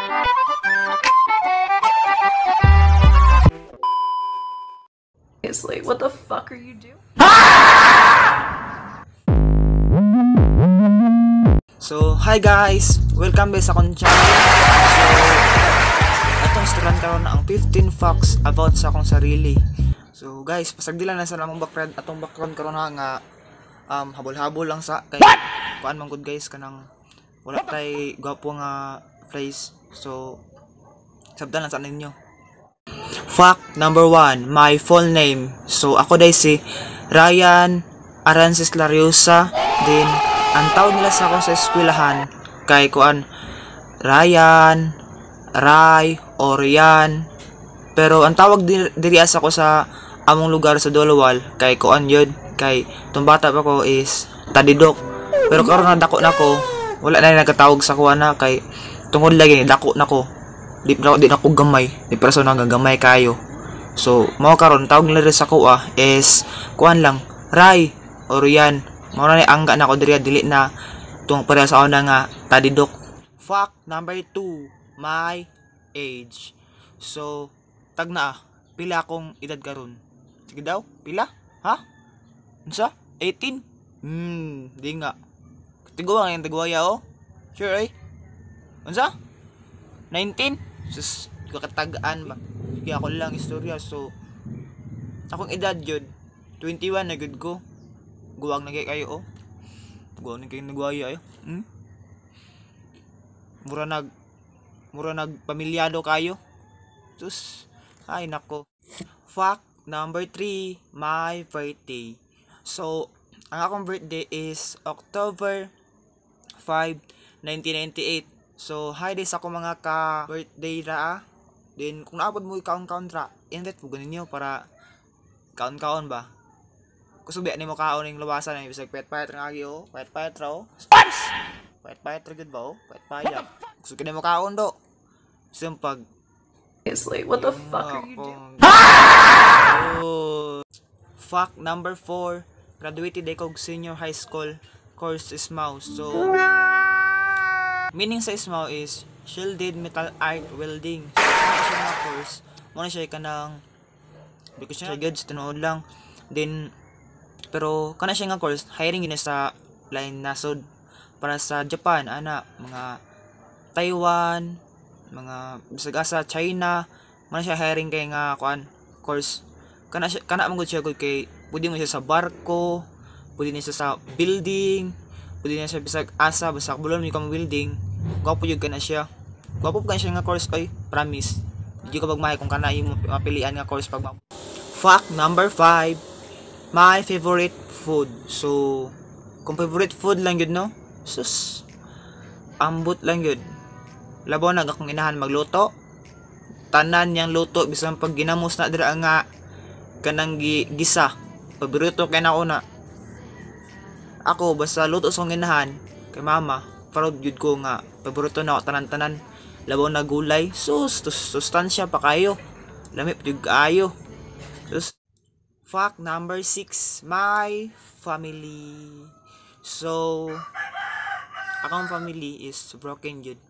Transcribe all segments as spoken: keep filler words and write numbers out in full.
Seriously, what the fuck are you doing? So, hi guys! Welcome back sa akong channel. So, atong sturan karon na ang fifteen facts about sa akong sarili. So, guys, pasagdilan na sa namang background atong background karon na nga um habol-habol lang sa kay kuan man gud guys kanang wala tay gwapo nga phrase. So, sabdan lang sa ninyo. Fact number one, my full name. So, ako day si Ryan Arances Lariosa. Then, ang tawag nila sa ako sa eskwelahan kay kuan Ryan, Ray, or Ryan. Pero ang tawag dir diri sa ako sa among lugar sa Dolowal kay kuan yun kay tumbata pa ko is Tadidok. Pero karon na dako nako, wala na nagkatawag sa kuan na kay tungod lagi dako nako. Di di nako gamay, di person nga gamay kayo. So, mao karon tawag nila sa kuha is kuan lang Ray or Ryan. Mao na angga na ko diri dili na tung para sa una nga Tadidok. Fact number two, my age. So, tag na pila akong edad karon? Sige daw, pila? Ha? Unsa? eighteen? Hmm, di nga. Tiguwa nga yung tiguaya oh. Sure ay? Unsa? nineteen? Sus, kakatagaan ba? Sige ako lang istorya. So, akong edad yun twenty-one na good ko. Guwag na kayo oh. Guwag na kayo nagwaya ayo. Hmm? Mura nag Mura nag pamilyado kayo. Sus, ay nako. Fact number three, my birthday. So, ang akong birthday is October fifth, nineteen ninety-eight. So, hi days ako mga ka-birthday ra. Then, kung naabot mo ikaon-kaon ra, invite mo ganin nyo para kaon-kaon ba? Kusubi ni mo kaon yung lawasan ng bisag pet-pet nga agi oh. Pet-pet ra oh. Pet-pet ra gud ba oh? Pet-payap. Kusubi ni mo kaon do. Simpag. Seriously, what the fuck are you doing? Oh. Fact number four, graduated ako senior high school course is S M A U. So, meaning sa S M A U is Shielded Metal Art Welding. So, ano siya nga course? Muna siya kanang because siya good sa tinuod lang. Then, pero kana siya nga course, hiring yun sa line nasod para sa Japan, ana, mga Taiwan, mga bisag asa China, man siya hiring kay nga kuan course. Kana siya kana man gud siya gud kay pwede mo siya sa barko, pwede niya sa building, pwede niya siya bisag asa basta bulon mi kang building. Gwapo jud kana siya. Gwapo pa siya nga course ay promise. Di ka magmahay kung kana imong mapilian nga course pag. Fact number five, my favorite food. So, kung favorite food lang yun, no? Sus, ambot lang yun. Labaw na akong inahan magluto. Tanan niyang luto, bisan pag ginamos na dira nga kanang gisa. Paborito kay na una. Ako, basta luto sa inahan, kay mama, proud yun ko nga. Paborito na ako, tanan-tanan. Labaw na gulay. Sus, sustansya pa kayo. Lamip yun kayo. Sus. Fact number six, my family. So, akong family is broken yun.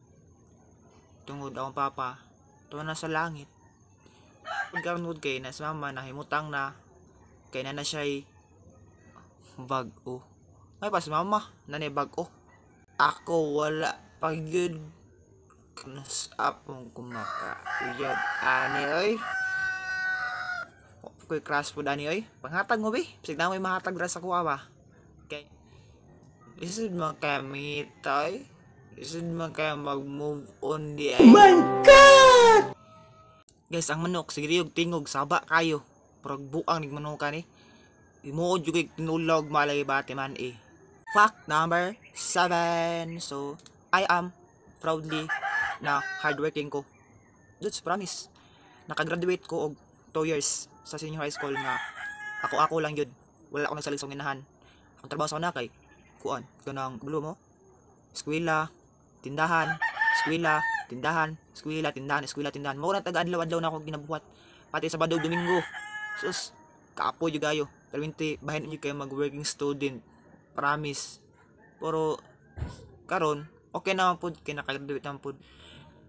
Tungod akong papa, tuwa na sa langit. Pagkarunod kay na sa mama, nahimutang na. Kay na na siya'y bag-o. May pas mama, nanay bag-o. Ako wala pag yun. Kanus apong kumakauyab. Ani oy. Ko'y crash po dani oy. Panghatag mo be. Bisig na mo'y mahatag ra sa kuha ba. Okay. Isod man kami toy. Isod man kaya mag-move on di ay. Oh my God! Guys, ang manok, sige yung tingog, saba kayo. Parang buang nig manok ka ni. Imuod yung tinulog malay bati man eh. Fact number seven. So, I am proudly na hardworking ko. That's promise. Nakagraduate ko og two years sa senior high school nga ako-ako lang yun. Wala ako nagsalisong inahan. Ang trabaho sa una kay kuan, kanang gulo mo. Eskwela, tindahan, eskwela, tindahan, eskwela, tindahan, eskwela, tindahan. Mao na taga-adlaw-adlaw na ako ginabuhat. Pati sa Sabado, Domingo. Sus, kaapo jud kayo. Pero hindi bahin jud kayo mag-working student. Promise. Pero karon okay naman pud kay nakagraduate naman pud.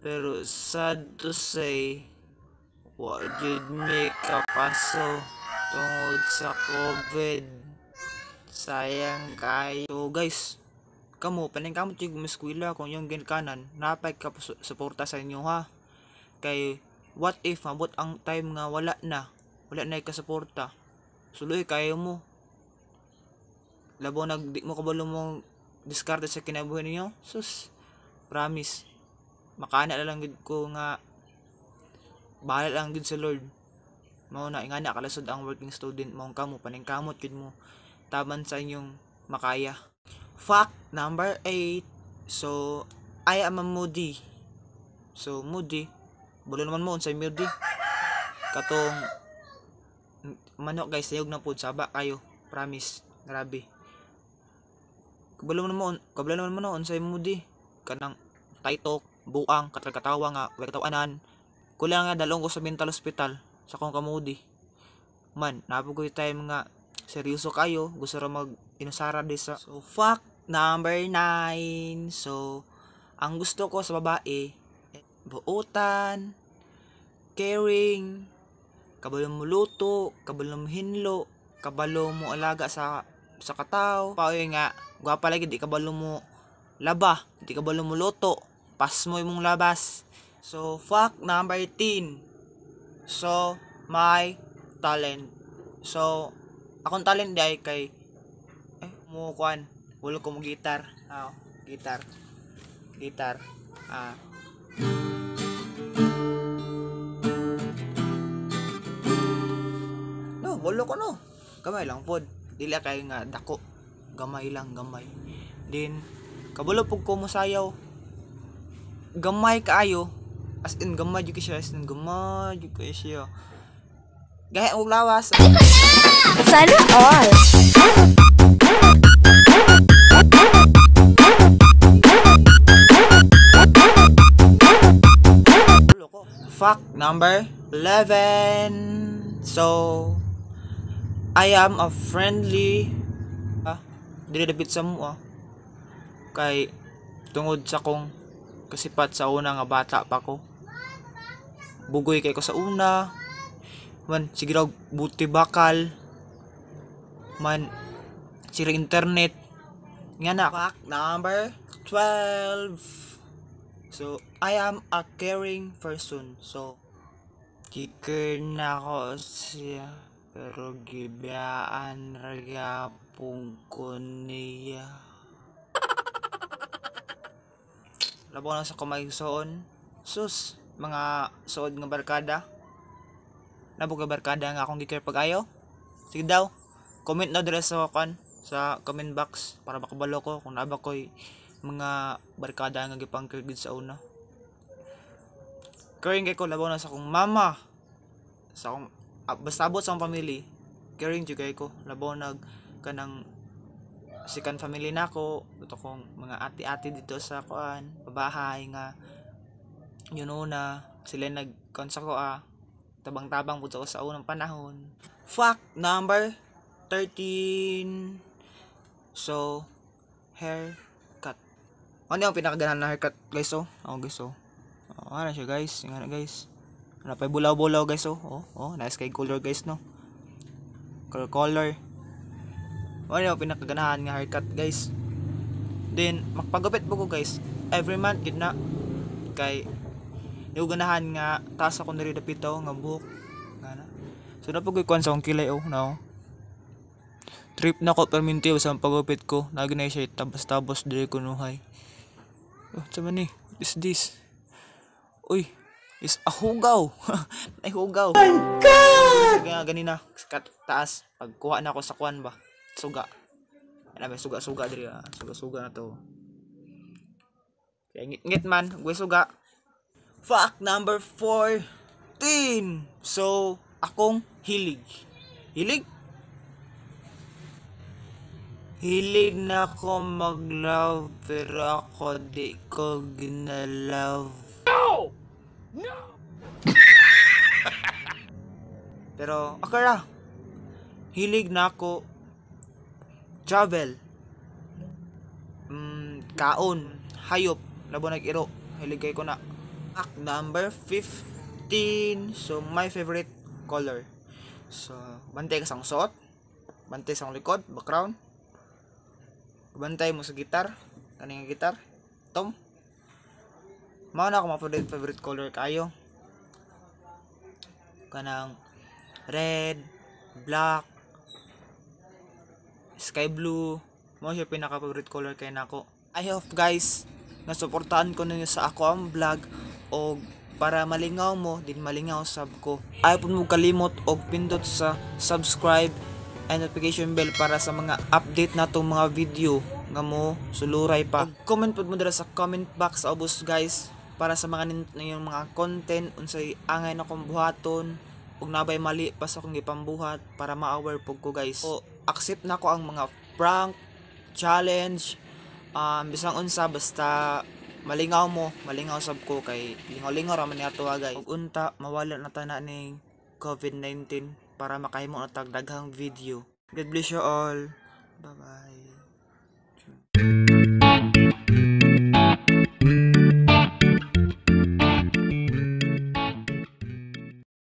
Pero sad to say, wa jud mi kapaso tungod sa COVID. Sayang kayo. Guys, kamo paning kamo tig eskwela kung yung ginkanan, napay ka su- suporta sa inyo ha. Kay what if mabot ang time nga wala na, wala na ka suporta. Suloy kayo mo. Labo nag di mo kabalo mo diskarte sa kinabuhi ninyo. Sus, promise. Makana na lang gid ko nga bahala lang gid sa Lord. Mao na ingana kalasod ang working student mo kamo paning kamot gid mo taban sa inyong makaya. Fact number eight. So, I am a moody. So, moody. Bulo naman mo unsay moody. Katong manok guys, sayog na pud saba kayo. Promise. Grabe. Kabalo naman mo, kabalo naman mo no unsay moody. Kanang taytok, buang, katal-katawa nga, way katawanan. Kulang nga dalong ko sa mental hospital sa kong kamudi. Man, napugoy time nga seryoso kayo, gusto ra mag inusara di sa. So, fact number nine. So, ang gusto ko sa babae, buutan, caring, kabalo mo luto, kabalo mo hinlo, kabalo mo alaga sa sa kataw. Paoy nga, gwapa lagi di kabalo mo laba, di kabalo mo luto, pas mo imong labas. So, fact number ten. So, my talent. So, akong talent day kay eh mo kuan, wala ko mo gitar. Ah, gitar. Gitar. Ah. No, wala ko no. Gamay lang pod. Dili kay nga dako. Gamay lang, gamay. Then kabalo pug ko mosayaw. Gamay kaayo. As in gamay jud siya, as in gamay jud kay siya. Gaya og lawas. Sana all. Fact number eleven. So, I am a friendly ah, dili dapit sa mo ah. Kay tungod sa kong kasipat sa una nga bata pa ko. Bugoy kay ko sa una. Man, sige raw buti bakal. Man, sira internet. Nga na. Fact number twelve. So, I am a caring person. So, kikir na ko siya. Pero gibiyaan ragapong ko niya. Labo na sa kumaysoon. Sus, mga sood nga barkada. Nabo ka barkada nga akong gikir pag-ayo. Sige daw, comment na dire sa kan sa comment box para makabalo ko kung naba ko'y mga barkada nga gipangkir gid sa una. Caring kay ko labaw na sa akong mama. Sa akong ah, basta abot sa akong family. Caring jud kay ko labaw nag kanang sikan family nako, ito kong mga ati-ati dito sa kuan, pabahay nga yun una, sila nag-kon sa ko ah, tabang-tabang pud sa sa unang panahon. Fact number thirteen. So, haircut. Ano yung pinakaganahan na haircut, guys? Oh, oh guys, oh. Oh, ano siya, guys? Yung ano, guys? Ano pa bulaw-bulaw, guys, oh. Oh, oh, nice kay color, guys, no? Color, color. Ano yung pinakaganahan nga haircut, guys? Then, magpagupit po ko, guys. Every month, yun na. Kay, yung ganahan nga, taas ako naridapito, nga buhok. Nga. So, napagkukuan sa akong kilay, oh, no? Trip na ko, permintiw sa pagupit ko. Naginay siya, tabas-tabas, diri ko nuhay. Oh, sama ni, what is this? Uy, is a hugaw. Ay, hugaw. Oh my God! Kaya ganina, taas, pagkuha na ako sa kuan ba? Suga. Ano ba, suga-suga diri, ah. Suga-suga na to. Kaya ngit-ngit man, gue suga. Fact number fourteen. So, akong hilig. Hilig? Hilig na ako mag-love, pero ako di ko gina-love. No! No! Pero, akara. Hilig na ako travel. Mm, kaon, hayop, labo nag-iro. Hilig kay ko na. Fact number fifteen. So my favorite color. So bantay ka sang suot, bantay sang likod, background. Bantay mo sa gitar, kaning gitar, tom. Mao na ako mga favorite favorite color kayo. Kanang red, black, sky blue. Mao siya pinaka favorite color kay nako. I hope guys nga suportahan ko ninyo sa ako ang vlog o para malingaw mo din malingaw sab ko. Ayaw po mo kalimot og pindot sa subscribe and notification bell para sa mga update na tong mga video nga mo suluray pa. Og comment pod mo dira sa comment box sa ubos guys para sa mga ninyong mga content unsay angay na kong buhaton ug nabay mali pa sa akong gipambuhat para ma-aware pug ko guys. O accept na ko ang mga prank, challenge, um, bisang unsa basta malingaw mo, malingaw sab ko kay lingaw-lingaw ra man niadto guys. Ug unta mawala na tana ning COVID nineteen para makahimo na tag daghang video. God bless you all. Bye bye.